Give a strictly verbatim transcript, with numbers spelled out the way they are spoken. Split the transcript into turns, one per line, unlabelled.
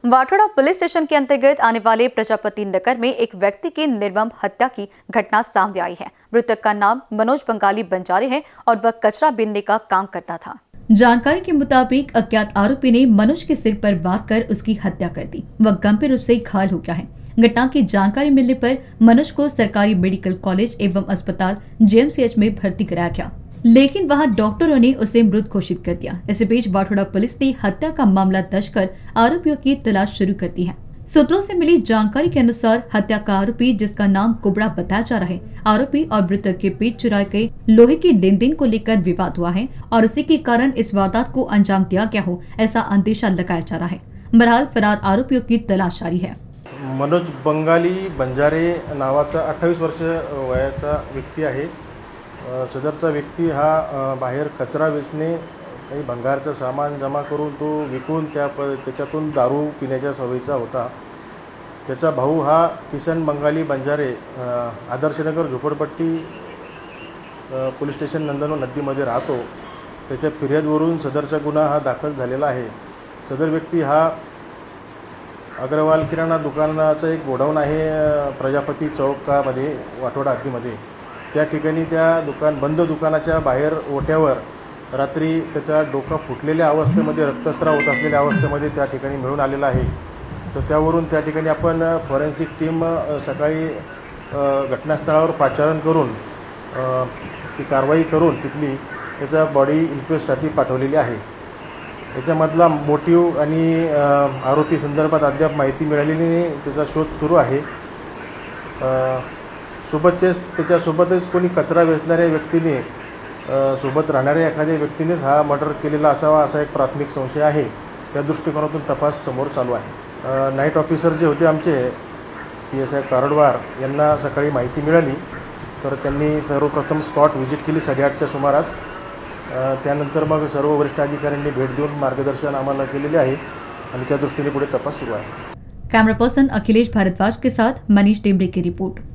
Wathoda police station के अंतर्गत आने वाले प्रजापति नगर में एक व्यक्ति की निर्मम हत्या की घटना सामने आई है। मृतक का नाम मनोज बंगाली बंजारे है और वह कचरा बीनने का काम करता था। जानकारी के मुताबिक अज्ञात आरोपी ने मनोज के सिर पर वार कर उसकी हत्या कर दी। वह गंभीर रूप से घायल हो गया है। घटना की जानकारी मिलने पर मनोज को सरकारी मेडिकल कॉलेज एवं अस्पताल जेएमसीएच में भर्ती कराया गया, लेकिन वहां डॉक्टरों ने उसे मृत घोषित कर दिया। इसी बीच वाठोड़ा पुलिस ने हत्या का मामला दर्ज कर आरोपियों की तलाश शुरू कर दी है। सूत्रों से मिली जानकारी के अनुसार हत्या का आरोपी, जिसका नाम कुबड़ा बताया जा रहा है, आरोपी और मृतक के बीच चुराए गए लोहे की लेन देन को लेकर विवाद हुआ है और उसी के कारण इस वारदात को अंजाम दिया गया हो, ऐसा अंदेशा लगाया जा रहा है। बहरहाल फरार आरोपियों की तलाश जारी है।
मनोज बंगाली बंजारे नावाचा अठ्ठावीस वर्ष वयाचा व्यक्ती आहे। सदरचा व्यक्ती हा बाहेर कचरा वेचणे, काही भंगारचं सामान जमा करून तो विकून त्या त्याच्यातून दारू पिण्याच्या सवयीचा होता। त्याचा भाऊ हा किसन बंगाली बंजारे आदर्शनगर झोपडपट्टी पोलीस स्टेशन नंदनवन हद्दीमध्ये राहतो। त्याच्या फिर्यादवरून सदरचा गुन्हा हा दाखल झालेला आहे। सदर व्यक्ती हा अग्रवाल किराणा दुकानाचा एक गोडाऊन आहे प्रजापती चौकामध्ये वाठोडा हद्दीमध्ये। त्या ठिकाणी त्या दुकान बंद दुकानाच्या बाहेर ओट्यावर रात्री त्याचा डोका फुटलेल्या अवस्थेमध्ये रक्तस्राव होत असलेल्या अवस्थेमध्ये त्या ठिकाणी मिळून आलेला आहे। तर त्यावरून त्या ठिकाणी आपण फॉरेन्सिक टीम सकाळी घटनास्थळावर पाचारण करून ती कारवाई करून तिथली त्याचा बॉडी इन्क्वेस्टसाठी पाठवलेली आहे। याच्यामधला मोटिव्ह आणि आरोपी संदर्भात अद्याप माहिती मिळालेली नाही। त्याचा शोध सुरू आहे। सोबतच त्याच्यासोबतच कोणी कचरा वेचणाऱ्या व्यक्तीने सोबत राहणाऱ्या एखाद्या व्यक्तीनेच हा मर्डर केलेला असावा असा एक प्राथमिक संशय आहे। त्या दृष्टिकोनातून तपास समोर चालू आहे। नाईट ऑफिसर जे होते आमचे पी एस आय कारडवार यांना सकाळी माहिती मिळाली तर त्यांनी सर्वप्रथम स्पॉट व्हिजिट केली साडेआठच्या सुमारास। त्यानंतर मग सर्व वरिष्ठ अधिकाऱ्यांनी भेट देऊन मार्गदर्शन आम्हाला केलेले आहे आणि त्या दृष्टीने पुढे तपास सुरू आहे।
कैमरा पर्सन अखिलेश भारद्वाज के साथ मनीष टेमरे की रिपोर्ट।